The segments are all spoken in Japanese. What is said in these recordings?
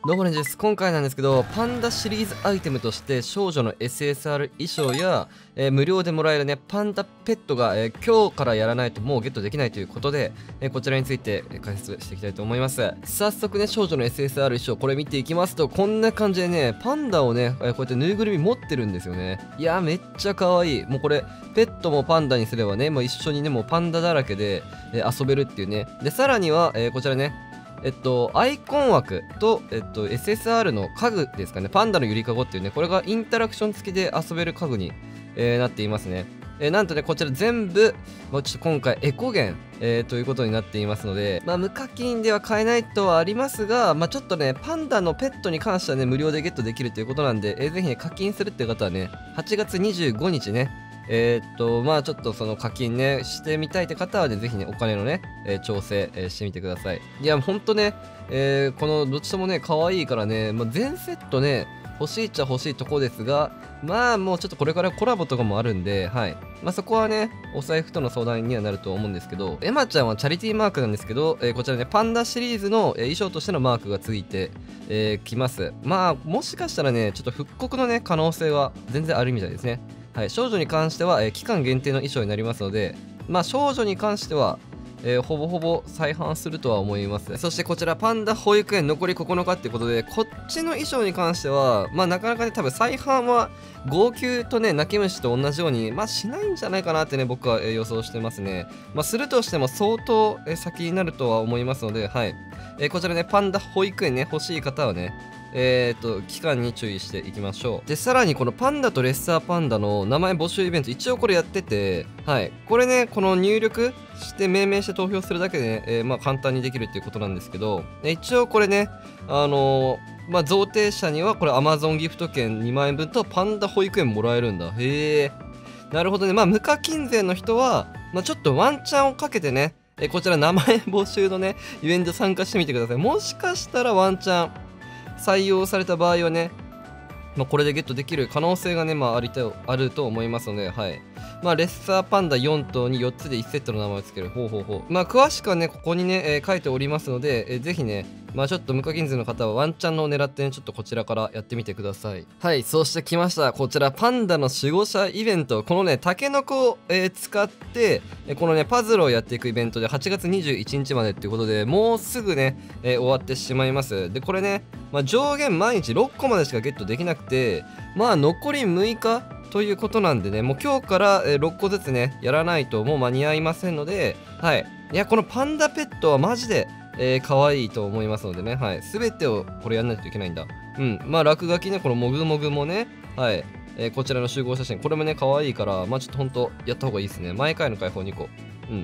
どうもねです。今回なんですけど、パンダシリーズアイテムとして少女の SSR 衣装や、無料でもらえるね、パンダペットが、今日からやらないともうゲットできないということで、こちらについて、解説していきたいと思います。早速ね、少女の SSR 衣装、これ見ていきますと、こんな感じでね、パンダをね、こうやってぬいぐるみ持ってるんですよね。いやー、めっちゃ可愛い。もうこれ、ペットもパンダにすればね、もう一緒にね、もうパンダだらけで、遊べるっていうね。で、さらには、こちらね、アイコン枠と、SSR の家具ですかね。パンダのゆりかごっていうね、これがインタラクション付きで遊べる家具に、なっていますね。なんとね、こちら全部、ちょっと今回エコ減、ということになっていますので、無課金では買えないとはありますが、ちょっとね、パンダのペットに関してはね、無料でゲットできるということなんで、ぜひね、課金するっていう方はね、8月25日ね、ちょっとその課金ね、してみたいって方はね、ぜひね、お金のね、調整、してみてください。いや、ほんとね、このどっちともね、可愛いからね、全セットね、欲しいっちゃ欲しいとこですが、もうちょっとこれからコラボとかもあるんで、はい。そこはね、お財布との相談にはなると思うんですけど、エマちゃんはチャリティーマークなんですけど、こちらね、パンダシリーズの、衣装としてのマークがついて、きます。もしかしたらね、ちょっと復刻のね、可能性は全然あるみたいですね。はい、少女に関しては、期間限定の衣装になりますので、少女に関しては、ほぼほぼ再販するとは思います。そしてこちらパンダ保育園残り9日っていうことで、こっちの衣装に関してはなかなかね、多分再販は号泣とね、泣き虫と同じようにしないんじゃないかなってね、僕は、予想してますね。するとしても相当、先になるとは思いますので、はい。こちらね、パンダ保育園ね、欲しい方はね、期間に注意していきましょう。で、さらにこのパンダとレッサーパンダの名前募集イベント、一応これやってて、はい。これね、この入力して命名して投票するだけでね、簡単にできるっていうことなんですけど、一応これね、贈呈者にはこれ Amazon ギフト券2万円分とパンダ保育園もらえるんだ。へえ。なるほどね。無課金税の人は、ちょっとワンチャンをかけてね、こちら名前募集のね、イベント参加してみてください。もしかしたらワンチャン、採用された場合はね、これでゲットできる可能性がね、あると思いますので、はい。レッサーパンダ4頭に4つで1セットの名前を付ける。ほうほうほう。詳しくはね、ここにね、書いておりますので、ぜひね、ちょっと無課金税の方はワンチャンのを狙ってね、ちょっとこちらからやってみてください。はい、そうしてきました。こちら、パンダの守護者イベント。このね、タケノコを、使って、このね、パズルをやっていくイベントで8月21日までっていうことで、もうすぐね、終わってしまいます。で、これね、上限毎日6個までしかゲットできなくて、残り6日ということなんでね、もう今日から、6個ずつね、やらないともう間に合いませんので、はい。いや、このパンダペットはマジで、可愛いと思いますのでね、はい。すべてをこれやんないといけないんだ。うん。落書きね、このもぐもぐもね、はい。こちらの集合写真、これもね、可愛いから、ちょっとほんと、やった方がいいですね。毎回の解放2個。うん。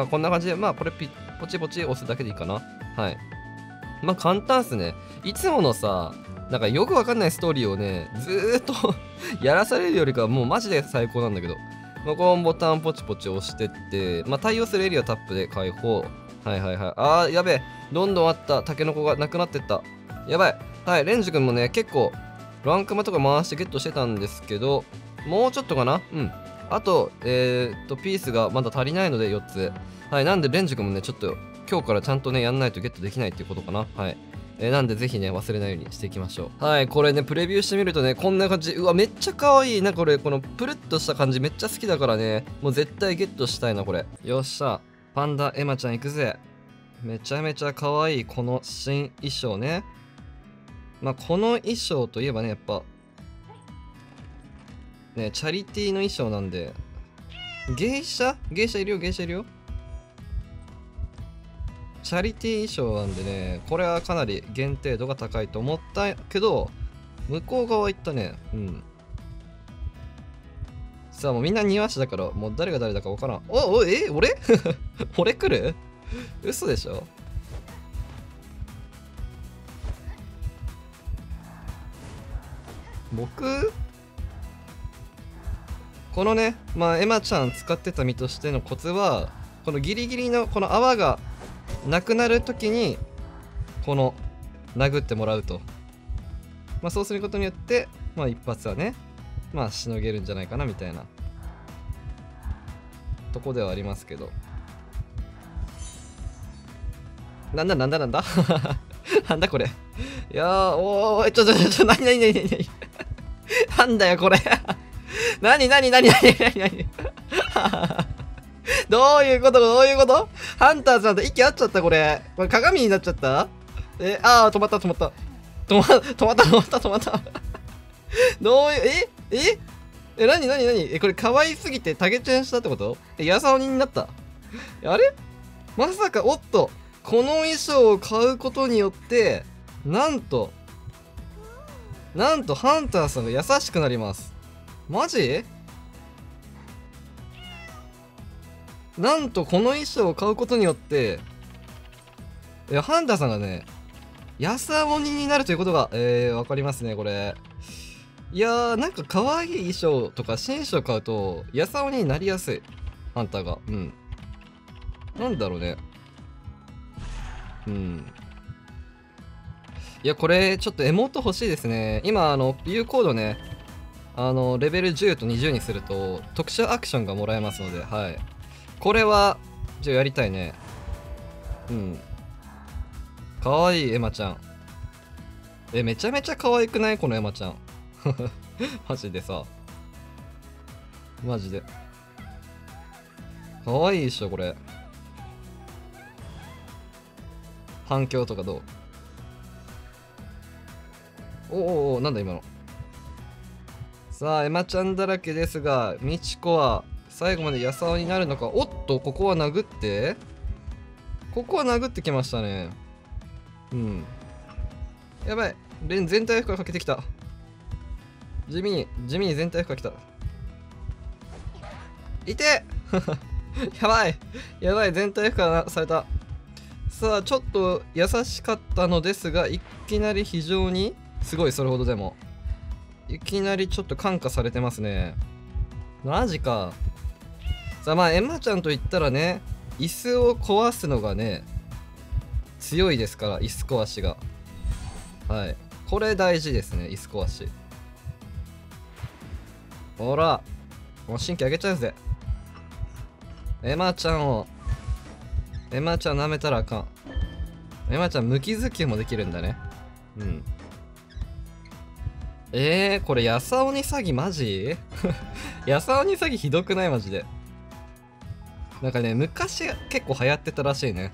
こんな感じで、これポチポチ押すだけでいいかな。はい。簡単っすね。いつものさ、なんかよくわかんないストーリーをね、ずーっとやらされるよりかはもうマジで最高なんだけど。このボタンポチポチ押してって、対応するエリアタップで解放。はいはいはい。やべえ。どんどんあったタケノコがなくなってった。やばい。はい、レンジ君もね、結構、ランクマとか回してゲットしてたんですけど、もうちょっとかな。うん。あと、ピースがまだ足りないので4つ。はい、なんでレンジ君もね、ちょっと、今日からちゃんとね、やんないとゲットできないっていうことかな。はい。なんでぜひね、忘れないようにしていきましょう。はい、これね、プレビューしてみるとね、こんな感じ。うわ、めっちゃ可愛い。これ、このプルッとした感じめっちゃ好きだからね、もう絶対ゲットしたいな、これ。よっしゃ。パンダエマちゃん行くぜ。めちゃめちゃ可愛い、この新衣装ね。この衣装といえばね、やっぱ、ね、チャリティーの衣装なんで、芸者いるよ、芸者いるよ。チャリティー衣装なんでね、これはかなり限定度が高いと思ったけど、向こう側行ったね。うん。さあ、もうみんな庭師だから、もう誰が誰だかわからん。俺俺来る嘘でしょ。僕このね、エマちゃん使ってた身としてのコツは、このギリギリのこの泡がなくなるときに、この殴ってもらうと。そうすることによって、一発はね、しのげるんじゃないかなみたいなとこではありますけど。なんだなんだこれいやー、おー、なになになになになんだよ、これ。なにどういうことハンターさんと息合っちゃった、これ。これ鏡になっちゃった。止まった。どういう、なにこれ可愛すぎてタゲチェンしたってこと？やさおになった。あれまさか、おっと、この衣装を買うことによって、なんとハンターさんが優しくなります。マジ？なんとこの衣装を買うことによって、ハンターさんがね、やさおにになるということが、わかりますね、これ。いやー、なんか可愛い衣装とか新衣装買うと、やさおになりやすい。ハンターが。うん。なんだろうね。うん。いや、これ、ちょっとエモート欲しいですね。今、U コードね、レベル10と20にすると、特殊アクションがもらえますので、はい。これは、じゃあやりたいね。うん。かわいい、エマちゃん。めちゃめちゃ可愛くないこのエマちゃん。マジでさ。マジで。かわいいっしょ、これ。反響とかどう？お、なんだ今の。さあ、エマちゃんだらけですが、ミチコは最後までやさおになるのか。おっと、ここは殴ってきましたね。うん。やばい。全体負荷かけてきた。地味に全体負荷きた。いてやばい、全体負荷された。さあ、ちょっと優しかったのですが、いきなり非常に、すごい、それほどでも。いきなりちょっと感化されてますね。マジか。さあ、まあ、エマちゃんと言ったらね、椅子を壊すのがね、強いですから、椅子壊しが。はい。これ大事ですね、椅子壊し。ほら、もう神経上げちゃうぜ。エマちゃん舐めたらあかん。エマちゃん無傷球もできるんだね。うん。これやさおに詐欺マジやさおに詐欺ひどくない？マジで。なんかね、昔結構流行ってたらしいね。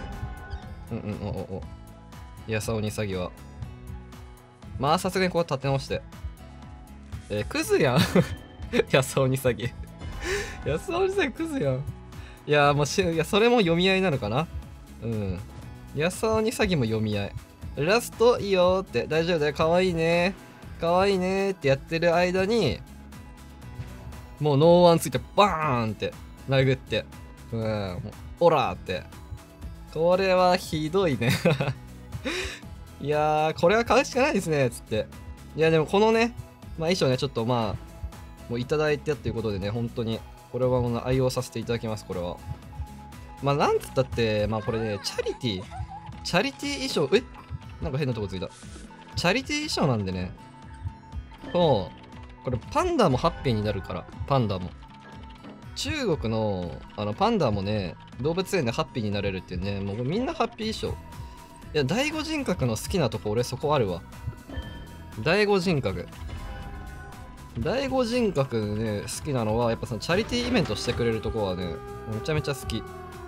やさおに詐欺は。まあさすがにこう立て直して。クズやん。やさおに詐欺。やさおに詐欺クズやん。いやもういや、それも読み合いなのかな。うん。やさおに詐欺も読み合い。ラストいいよって、大丈夫だよ、かわいいねってやってる間に、もうノーワンついてバーンって殴って、オラーって。これはひどいね。いやー、これは買うしかないですね、つって。いや、でもこのね、まあ衣装ね、ちょっとまあ、もういただいてっていうことでね、本当に、これはもう愛用させていただきます、これは。まあ、なんつったって、まあこれね、チャリティ衣装、なんか変なとこついた。チャリティ衣装なんでね。これパンダもハッピーになるから、パンダも。中国のパンダもね、動物園でハッピーになれるっていうね、もうみんなハッピー衣装。いや、第五人格の好きなとこ、俺そこあるわ。第五人格ね、好きなのは、やっぱそのチャリティーイベントしてくれるとこはね、めちゃめちゃ好き。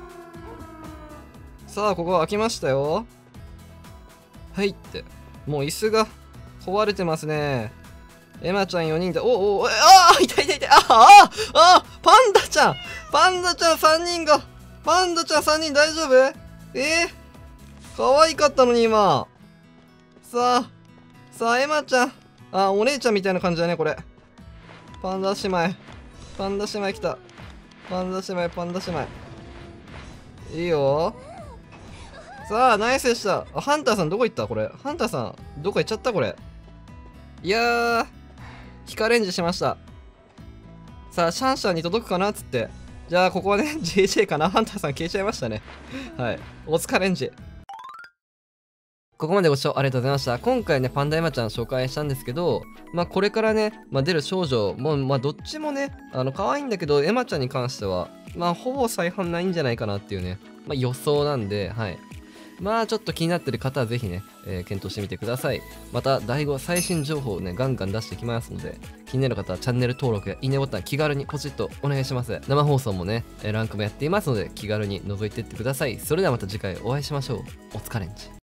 さあ、ここ開きましたよ。はいって。もう椅子が壊れてますね。エマちゃん4人で、痛いパンダちゃん3人が、大丈夫？可愛かったのに今。さあ、エマちゃん。お姉ちゃんみたいな感じだね、これ。パンダ姉妹来た。パンダ姉妹。いいよ。さあ、ナイスでした。ハンターさんどこ行った？これ。ハンターさん、どこ行っちゃった？これ。いやー、ヒカレンジしました。さあ、シャンシャンに届くかなっつって。じゃあ、ここはね、JJ かな。ハンターさん消えちゃいましたね。はい。お疲れんじ。ここまでご視聴ありがとうございました。今回ね、パンダエマちゃん紹介したんですけど、まあこれからね、出る少女も、どっちもね、可愛いんだけど、エマちゃんに関しては、ほぼ再販ないんじゃないかなっていうね、予想なんで、はい。 まあちょっと気になってる方はぜひね、検討してみてください。また第5最新情報をねガンガン出していきますので、気になる方はチャンネル登録やいいねボタン気軽にポチッとお願いします。生放送もねランクもやっていますので気軽に覗いてってください。それではまた次回お会いしましょう。お疲れんち。